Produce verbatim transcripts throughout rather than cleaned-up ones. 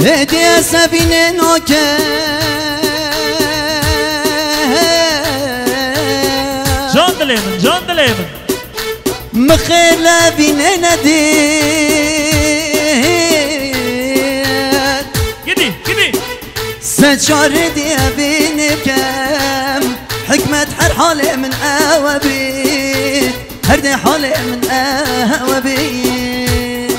هدیه سبینه نوکه جان دلی من جان دلی من مخیر لبینه ندید گیدی گیدی سچار دیه بینیم کم حکمت هر حال من اوابید هر دی حال من اوابید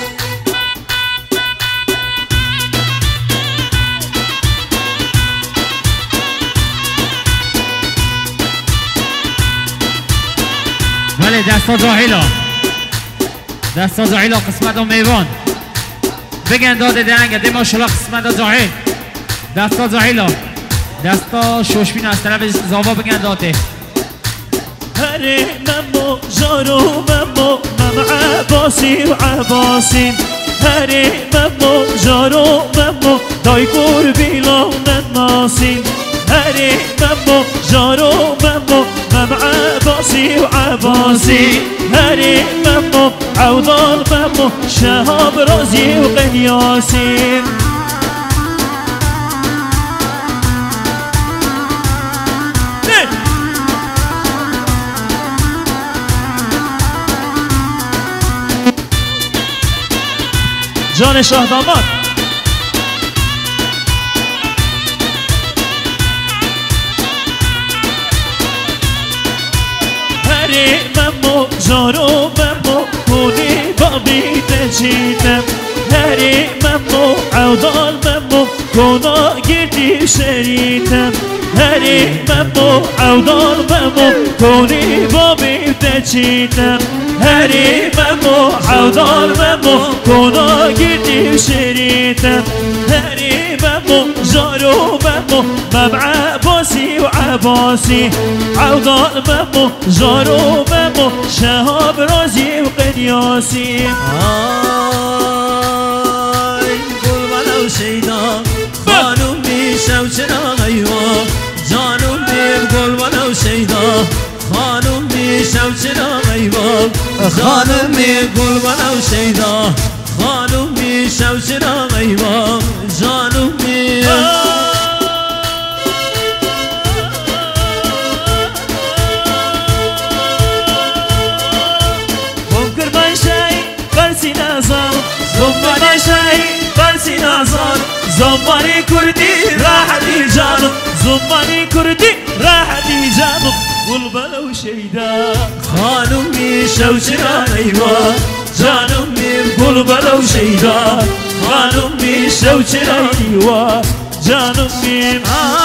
بله دستا زاهیلا دستا زاهیلا قسمت و میوان بگن داده دهنگه ده ماشالله قسمت زاهیل دستا زاهیلا دستا شوشبین از طرف زاوا بگن داده هری ممو جارو ممو مم عباسی و عباسی هری ممو جارو ممو دای قربی لونن ماسین هری ممو جارو ممو مم عباسی و عباسی هری ممو عوضال ممو شهاب رازی و قیاسی جان شاه داماد هری ممو جارو ممو خونی بابی تجیدم هری ممو عودال ممو کونا گردی شریتم هری ممو عودال ممو کونی بابی تجیدم هری ممو عودال ممو کونا گردی شریتم هری ممو جارو ممو مم عباسی و عباسی عودال ممو جارو ممو شهاب رازی و قیاسی آی گل ولو شیدا خانم میشم چرا غیوا جانم بیم گل ولو شیدا خانم میشم چرا غیوا خانم می گل ولو شیدا خانم میشم چرا غیوا جانم می زمان شای برسی نازان زمانی کردی راحتی جانم زمانی کردی راحتی جانم گل بلو شیدا خانم میشم چرا غیوا جانم میم گل بلو شیدا خانم میشم چرا غیوا جانم میم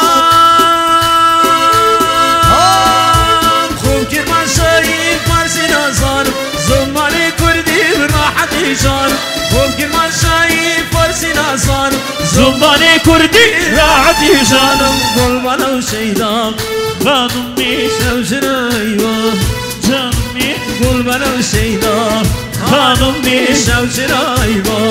خوب کرمان شایی برسی نازان زمانی کردی راحتی جانم خوب کرمان شایی برسی نازان زمانی کردی راحتی جانم گل بلو شیدا خانم میشم چرا غیوا جانم میم گل بلو شیدا خانم میشم چرا غیوا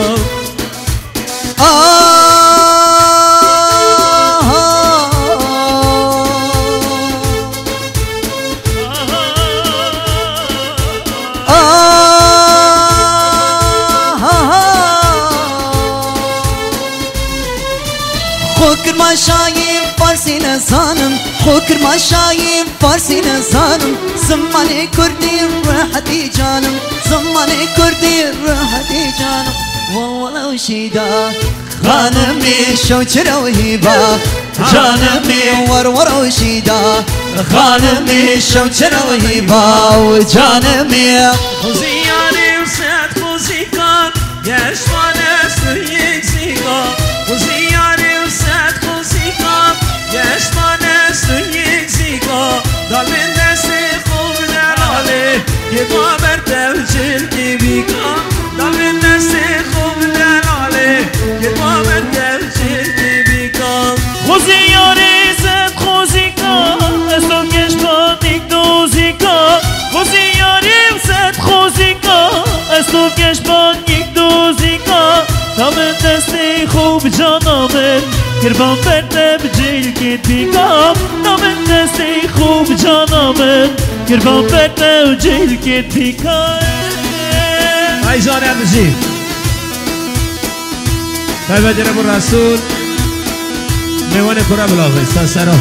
خوکر ما شایم فارسی نزانم خوکر ما شایم فارسی نزانم زمانی کردی راحتی جانم زمانی کردی راحتی جانم ولو شیدا خانمی شو چرا وهیبا جانمی ور ور وشیدا خانمی شو چرا وهیبا و جانمی خوزیانی و سد خوزی کن گشمان است یک زیگا خوزیانی و سد خوزی کن گشمان است یک زیگا دالبین دست خوب دلاله که با برتو چلکی بیکا دالبین دست خوب دلاله که با برتو چلکی بیکا خوزیاری زد خوزی کن استو گشمان یک دوزی کن خوزیاری زد خوزی کن استو گشمان یک دوزی کن تا من دستی خوب جانامن کربان برده بجیل کت بیکام تا من دستی خوب جانامن کربان برده بجیل کت بیکام ای جان عبدالجی طيب جناب الرسول میوان پورا بلاغی ساسرا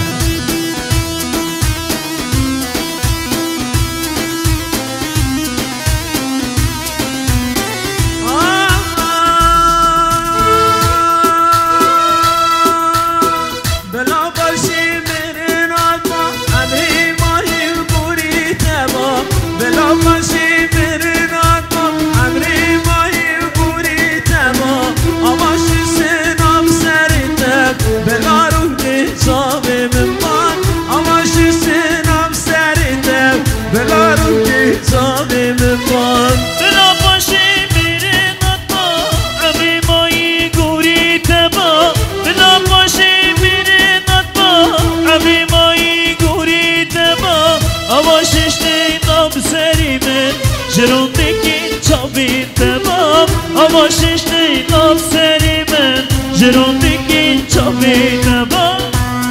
ششتی ناب سری من جرونی که چاپی نبا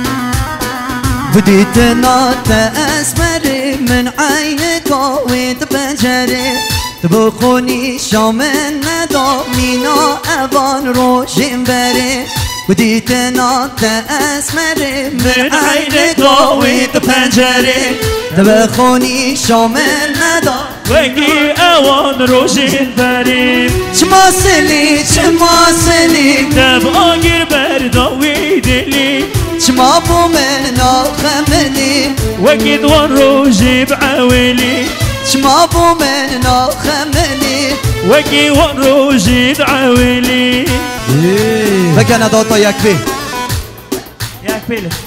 بديت نات أسمري من عينك ويت بجري تبخوني شامن ندامينا أبان روشن بري بديت نات أسمري من عينك ويت بجري تبخوني شامن ندام وگی اوان روشن بریم چما سلی چما سلی دب آگیر برداوی دلی چما بو من آخملی وگی دوان روشی بعویلی چما بو من آخملی وگی وان روشی بعویلی بگن داتا یک بی یک بیله